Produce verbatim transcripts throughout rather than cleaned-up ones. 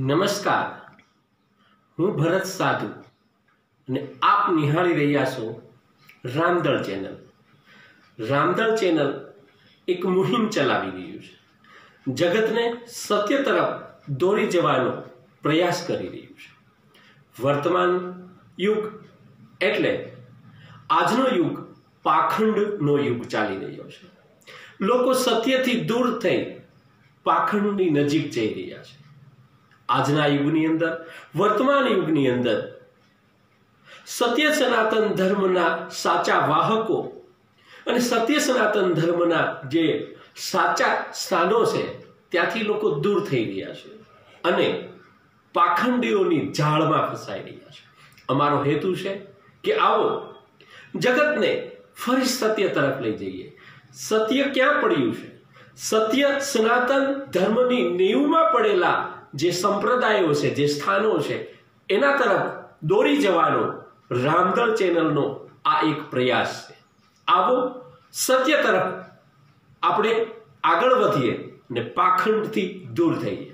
નમસ્કાર, હું ભરત સાધુ અને આપ નિહાળી રહ્યા છો રામદળ ચેનલ. રામદળ ચેનલ એક મુહિમ ચલાવી રહ્યું છે, જગતને સત્ય તરફ દોરી જવાનો પ્રયાસ કરી રહ્યું છે. વર્તમાન યુગ એટલે આજનો યુગ પાખંડનો યુગ ચાલી રહ્યો છે. લોકો સત્યથી દૂર થઈ પાખંડની નજીક જઈ રહ્યા છે. આજના યુગની અંદર, વર્તમાન યુગની અંદર સત્ય સનાતન ધર્મના સાચા વાહકો અને સત્ય સનાતન ધર્મના જે સાચા સ્થાનો છે ત્યાંથી લોકો દૂર થઈ રહ્યા છે અને પાખંડીઓની જાળમાં ફસાઈ રહ્યા છે. અમારો હેતુ છે કે આવો જગતને ફરી સત્ય તરફ લઈ જઈએ. સત્ય ક્યાં પડ્યું છે? સત્ય સનાતન ધર્મની નીવમાં પડેલા જે સંપ્રદાયો છે, જે સ્થાનો છે, એના તરફ દોરી જવાનો રામદળ ચેનલનો આ એક પ્રયાસ છે. આવો સત્ય તરફ આપણે આગળ વધીએ ને પાખંડથી દૂર થઈએ.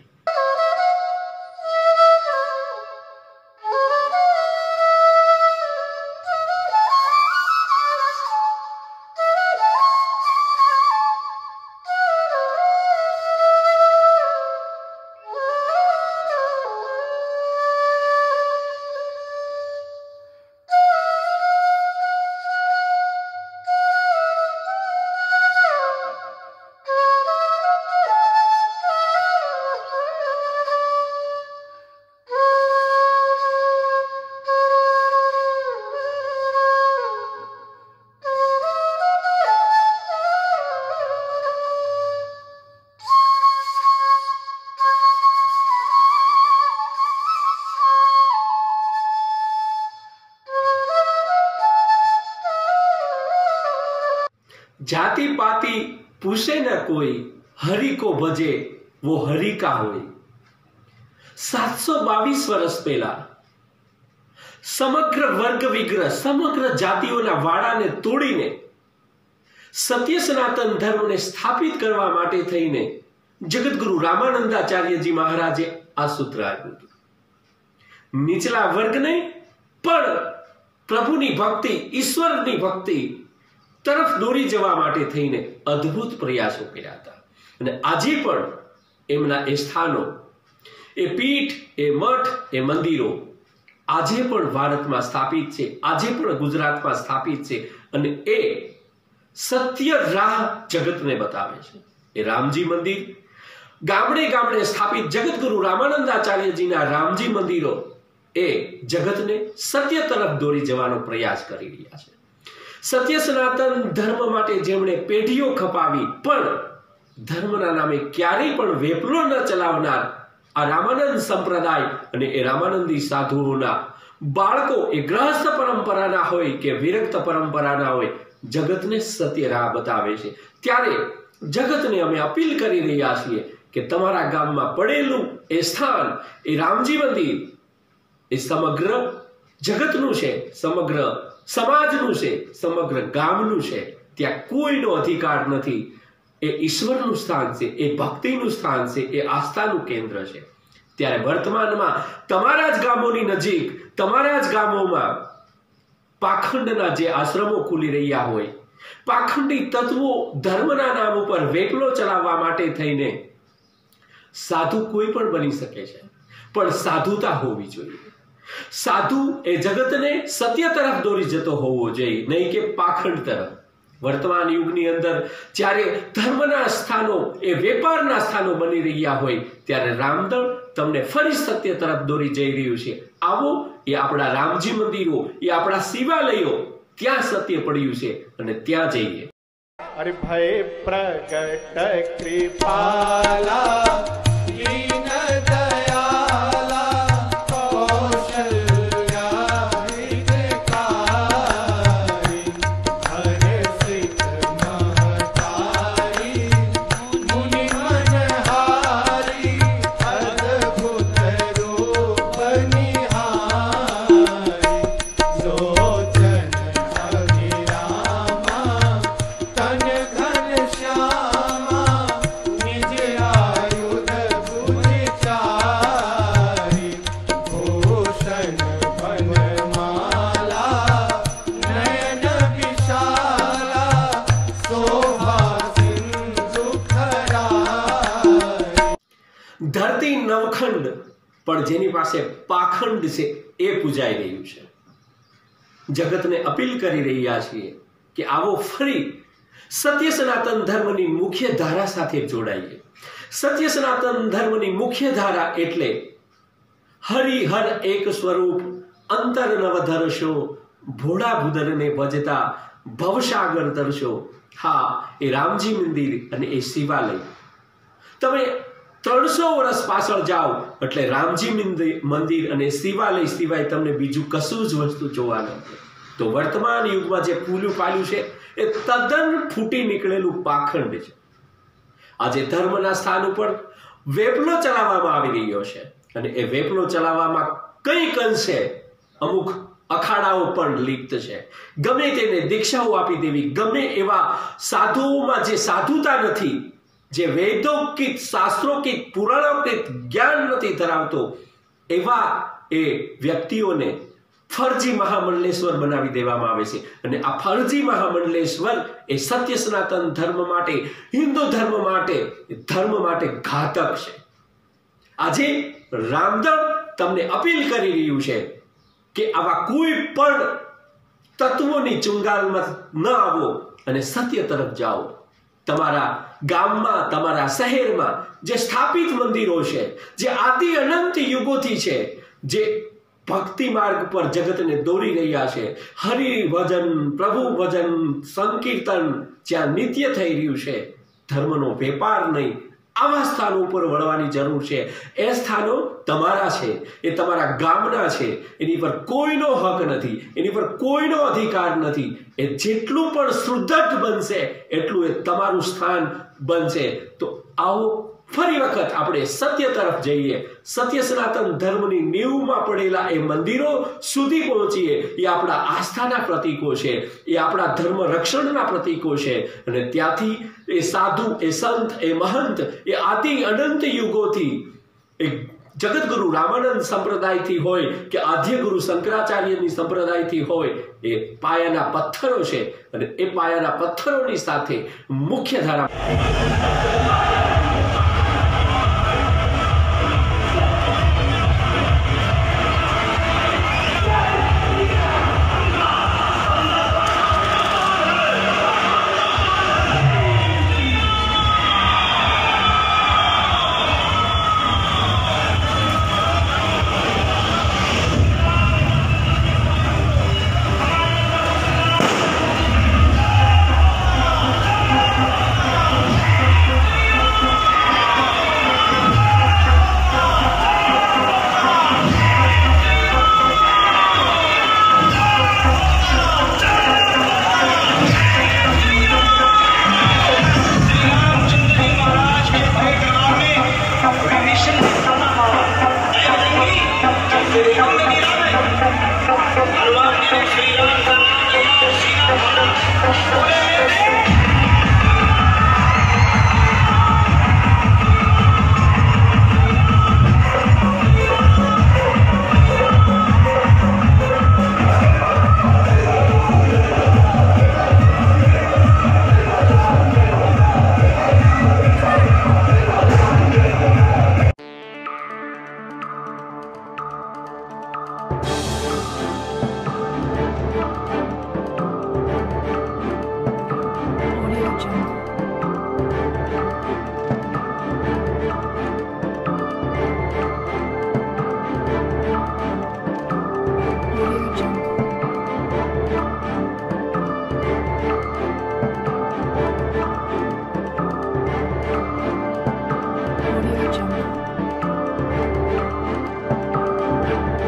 जाति पाति पूछे न कोई, हरि को भजे वो हरि का होय. सात सौ बावीस वर्ष पहला समग्र वर्ग विग्रह, समग्र जातिओना वाड़ाने तोड़ीने सत्य सनातन धर्मने स्थापित करवा माटे थईने जगतगुरु रामानंदाचार्यजी महाराजे आ सूत्र आप्युं हतुं. નીચલા વર્ગને પણ પ્રભુની ભક્તિ, ઈશ્વરની ભક્તિ તરફ દોરી જવા માટે થઈને અદ્ભુત પ્રયાસો કર્યા હતા અને આજે પણ એમના એ સ્થાનો, એ પીઠ, એ મઠ, એ મંદિરો આજે પણ ભારતમાં સ્થાપિત છે, આજે પણ ગુજરાતમાં સ્થાપિત છે અને એ સત્ય રાહ જગતને બતાવે છે. એ રામજી મંદિર, ગામડે ગામડે સ્થાપિત જગતગુરુ રામાનંદાચાર્યજીના રામજી મંદિરો એ જગતને સત્ય તરફ દોરી જવાનો પ્રયાસ કરી રહ્યા છે. સત્ય સનાતન ધર્મ માટે જેમણે પેઢીઓ ખપાવી પણ ધર્મના નામે ક્યારેય પણ વેપલો ન ચલાવનાર આ રામાનંદ સંપ્રદાય અને એ રામાનંદી સાધુઓના બાળકો, એ ગ્રહસ્થ પરંપરાના હોય કે વિરક્ત પરંપરાના હોય, જગતને સત્ય રાહ બતાવે છે. ત્યારે જગતને અમે અપીલ કરી રહ્યા છીએ કે તમારા ગામમાં પડેલું એ સ્થાન, એ રામજી મંદિર એ સમગ્ર જગતનું છે, સમગ્ર સમાજનું છે, સમગ્ર ગામનું છે. ત્યાં કોઈનો અધિકાર નથી. એ ઈશ્વરનું સ્થાન છે, એ ભક્તિનું સ્થાન છે, એ આસ્થાનું કેન્દ્ર છે. ત્યારે વર્તમાનમાં તમારા જ ગામોની નજીક, તમારા જ ગામોમાં પાખંડના જે આશ્રમો ખુલી રહ્યા હોય, પાખંડી તત્વો ધર્મના નામ ઉપર વેપલો ચલાવવા માટે થઈને સાધુ કોઈ પણ બની શકે છે, પણ સાધુતા હોવી જોઈએ. સાધુ એ જગતને સત્ય તરફ દોરી જતો હોવો જોઈએ, નહીં કે પાખંડ તરફ. વર્તમાન યુગની અંદર જ્યારે ધર્મના સ્થાનો એ વેપારના સ્થાનો બની રહ્યા હોય ત્યારે રામદળ તમને ફરી સત્ય તરફ દોરી જઈ રહ્યું છે. આવો, એ આપણા રામજી મંદિરો, એ આપણા શિવાલયો, ત્યાં સત્ય પડ્યું છે અને ત્યાં જઈએ. અરે ભય પ્રગટ કૃપાલા દીન દયાલા श्यामा निज ધરતી નવખંડ પણ જેની પાસે પાખંડ છે એ પૂજાઈ રહ્યું છે. જગતને અપીલ કરી રહ્યા છીએ કે આવો ફરી સત્ય સનાતન ધર્મની મુખ્ય ધારા સાથે જોડાઈએ. સત્ય સનાતન ધર્મની મુખ્ય ધારા એટલે હરિહર એક સ્વરૂપ અંતર નવ ધરશો, ભોળા ભૂદરને ભજતા ભવસાગર તરશો. હા, એ રામજી મંદિર અને એ શિવાલય. તમે ત્રણસો વર્ષ પાછળ જાઓ એટલે રામજી મંદિર અને શિવાલય સિવાય તમને બીજું કશું જ વસ્તુ જોવા ન મળે. તો વર્તમાન યુગમાં જે પૂલું પાલ્યું છે એ તદ્દન ફૂટી નીકળેલું પાખંડ છે. આજે ધર્મના સ્થાન ઉપર વેપલો ચલાવવામાં આવી રહ્યો છે અને એ વેપલો ચલાવવામાં કંઈક અંશે અમુક અખાડાઓ પણ લિપ્ત છે. ગમે તેને દીક્ષાઓ આપી દેવી, ગમે એવા સાધુઓમાં જે સાધુતા નથી, જે વેદોકિત શાસ્ત્રોકિત પુરાણોકિત જ્ઞાન નથી ધરાવતો, એવા એ વ્યક્તિઓને ફરજી મહામંડલેશ્વર બનાવી દેવામાં આવે છે. અને આ ફરજી મહામંડલેશ્વર એ સત્ય સનાતન ધર્મ માટે, હિન્દુ ધર્મ માટે, ધર્મ માટે ઘાતક છે. આજે રામદેવ તમને અપીલ કરી રહ્યું છે કે આવા કોઈ પણ તત્વોની ચુંગાલમાં ન આવો અને સત્ય તરફ જાઓ. તમારા ગામમાં, તમારા શહેરમાં જે સ્થાપિત મંદિરો છે, જે આદિ અનંત યુગોથી છે, જે ભક્તિ માર્ગ પર જગતને દોરી રહ્યા છે, હરિ ભજન, પ્રભુ ભજન, સંકીર્તન જ્યાં નિત્ય થઈ રહ્યું છે, ધર્મનો વેપાર નહીં, આવા સ્થાનો ઉપર વળવાની જરૂર છે. એ સ્થાનો તમારા છે, એ તમારા ગામના છે, એની પર કોઈનો હક નથી, એની પર કોઈનો અધિકાર નથી. એ જેટલું પણ સુદૃઢ બનશે એટલું એ તમારું સ્થાન બનશે. તો આવો ફરી વખત આપણે સત્ય તરફ જઈએ, સત્ય સનાતન ધર્મની નીવમાં પડેલા એ મંદિરો સુધી પહોંચીએ. એ આપણા આસ્થાના પ્રતીકો છે, એ આપણા ધર્મ રક્ષણના પ્રતીકો છે. અને ત્યાંથી એ સાધુ, એ સંત, એ મહંત, એ આદિ અનંત યુગોથી, એ જગતગુરુ રામાનંદ સંપ્રદાયથી હોય કે આદ્ય ગુરુ શંકરાચાર્યની સંપ્રદાયથી હોય, એ પાયાના પથ્થરો છે. અને એ પાયાના પથ્થરોની સાથે મુખ્ય ધારા